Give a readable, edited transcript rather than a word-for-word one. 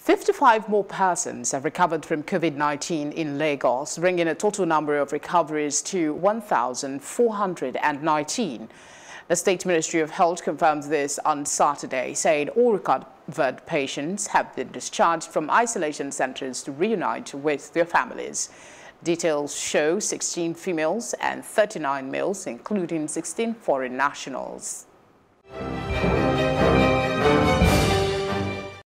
55 more persons have recovered from COVID-19 in Lagos, bringing a total number of recoveries to 1,419. The State Ministry of Health confirmed this on Saturday, saying all recovered patients have been discharged from isolation centers to reunite with their families. Details show 16 females and 39 males, including 16 foreign nationals.